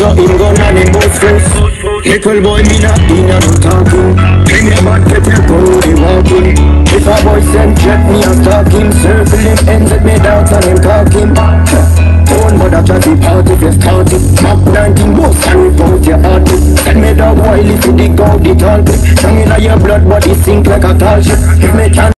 so him gun and him both first. Little boy me not in and no talking. Bring me back to the road he walking. If a boy send check me a stalking. Circle him ends at me doubts and him talking. Don't bother try to party if you start it. Map 19 books and report your heart. Send me dog while if you dig out the tall pit. Tongue in your blood but it sink like a tall ship. If me can